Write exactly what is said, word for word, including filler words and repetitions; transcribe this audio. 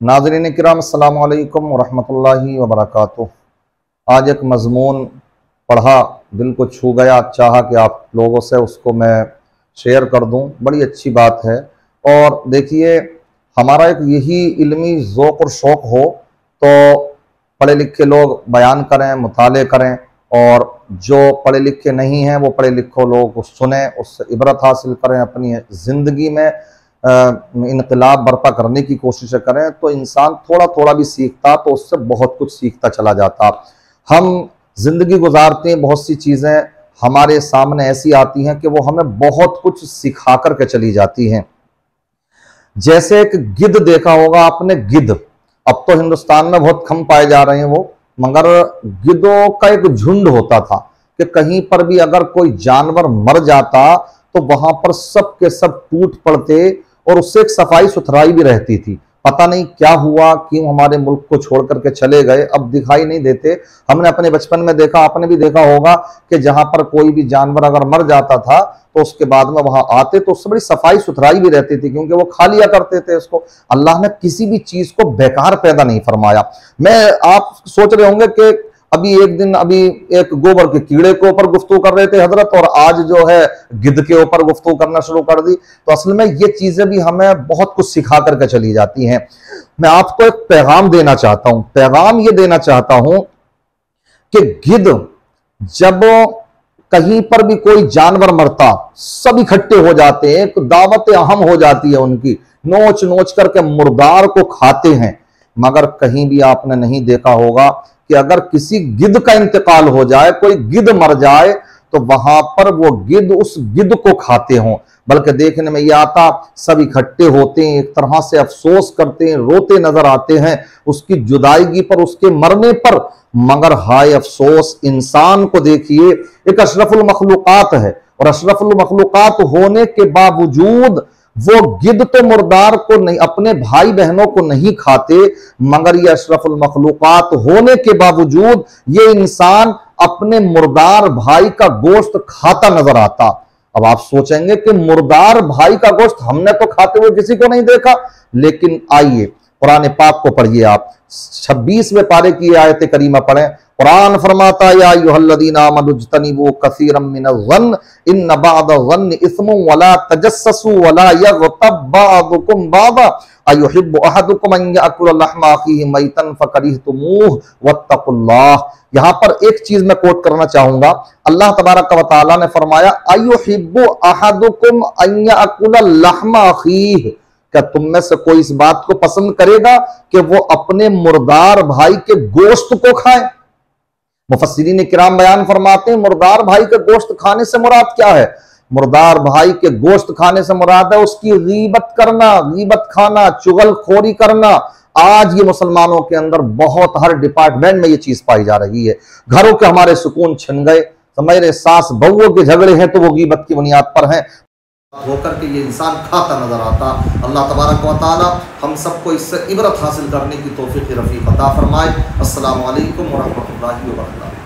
नाज़रीन किराम अस्सलामु अलैकुम वरहमतुल्लाहि वबरकातुह। आज एक मज़मून पढ़ा, दिल को छू गया, चाहा कि आप लोगों से उसको मैं शेयर कर दूं। बड़ी अच्छी बात है। और देखिए, हमारा एक यही इल्मी ज़ौक़ और शौक़ हो तो पढ़े लिखे लोग बयान करें, मुताले करें, और जो पढ़े लिखे नहीं हैं वो पढ़े लिखे लोग को सुने, उससे इबरत हासिल करें, अपनी ज़िंदगी में इनकलाब बर्पा करने की कोशिश करें। तो इंसान थोड़ा थोड़ा भी सीखता तो उससे बहुत कुछ सीखता चला जाता। हम ज़िंदगी गुजारते हैं, बहुत सी चीज़ें हमारे सामने ऐसी आती हैं कि वो हमें बहुत कुछ सिखा कर के चली जाती हैं। जैसे एक गिद्ध देखा होगा आपने, गिद्ध अब तो हिंदुस्तान में बहुत कम पाए जा रहे हैं वो, मगर गिद्धों का एक झुंड होता था कि कहीं पर भी अगर कोई जानवर मर जाता तो वहां पर सब के सब टूट पड़ते और उससे एक सफाई सुथराई भी रहती थी। पता नहीं क्या हुआ, क्यों हमारे मुल्क को छोड़ करके चले गए, अब दिखाई नहीं देते। हमने अपने बचपन में देखा, आपने भी देखा होगा कि जहां पर कोई भी जानवर अगर मर जाता था तो उसके बाद में वहां आते तो उससे बड़ी सफाई सुथराई भी रहती थी, क्योंकि वो खा लिया करते थे उसको। अल्लाह ने किसी भी चीज को बेकार पैदा नहीं फरमाया। मैं आप सोच रहे होंगे कि अभी एक दिन अभी एक गोबर के कीड़े के ऊपर गुफ्तगू कर रहे थे हजरत, और आज जो है गिद्ध के ऊपर गुफ्तगू करना शुरू कर दी। तो असल में ये चीजें भी हमें बहुत कुछ सिखा करके चली जाती हैं। मैं आपको एक पैगाम देना चाहता हूं। पैगाम ये देना चाहता हूं कि गिद्ध जब कहीं पर भी कोई जानवर मरता, सब इकट्ठे हो जाते हैं, एक दावत अहम हो जाती है उनकी, नोच नोच करके मुर्दार को खाते हैं। मगर कहीं भी आपने नहीं देखा होगा कि अगर किसी गिद्ध का इंतकाल हो जाए, कोई गिद्ध मर जाए, तो वहां पर वो गिद्ध उस गिद्ध को खाते हों। बल्कि देखने में यह आता, सब इकट्ठे होते हैं, एक तरह से अफसोस करते हैं, रोते नजर आते हैं उसकी जुदाईगी पर, उसके मरने पर। मगर हाय अफसोस, इंसान को देखिए, एक अशरफुल मखलूकात है, और अशरफुल मखलूकात होने के बावजूद वो गिद्ध तो मुर्दार को नहीं, अपने भाई बहनों को नहीं खाते, मगर ये अशरफुल मखलूकात होने के बावजूद ये इंसान अपने मुर्दार भाई का गोश्त खाता नजर आता। अब आप सोचेंगे कि मुर्दार भाई का गोश्त हमने तो खाते हुए किसी को नहीं देखा। लेकिन आइए कुरान पाक को पढ़िए, आप छब्बीसवें पारे की आयत करीमा पढ़ें। कुरान फरमाता है, या अय्युहल्लज़ीना आमनू इज्तनिबू कसीरम मिनज़-ज़न्न इन्न बअद-ज़न्न इस्मुन वला तजस्ससू वला यग़तब बअदुकुम बअदा अयुहिब्बु अहदुकुम अन यअकुला लहमा अख़ीहि मैतन फ़करिहतुमूह वत्तक़ुल्लाह। यहां पर एक चीज मैं कोट करना चाहूंगा। अल्लाह तबारक व तआला ने फरमाया, अयुहिब्बु अहदुकुम अन यअकुला लहमा अख़ीहि, क्या तुम में से कोई इस बात को पसंद करेगा कि वो अपने मुर्दार भाई के गोश्त को खाए? मुफस्सिरीन किराम बयान फरमाते हैं, मुर्दार भाई के गोश्त खाने से मुराद क्या है? मुर्दार भाई के गोश्त खाने से मुराद है उसकी गीबत करना, गीबत खाना, चुगलखोरी करना। आज ये मुसलमानों के अंदर बहुत, हर डिपार्टमेंट में ये चीज पाई जा रही है। घरों के हमारे सुकून छिन गए, मेरे सास बहुओं के झगड़े हैं तो वो गीबत की बुनियाद पर हैं, होकर के ये इंसान खाता नजर आता। अल्लाह तबारक व तआला हम सबको इससे इबरत हासिल करने की तौफीक रफ़ीक अता फरमाए। अस्सलामु अलैकुम व रहमतुल्लाहि व बरकातुहू।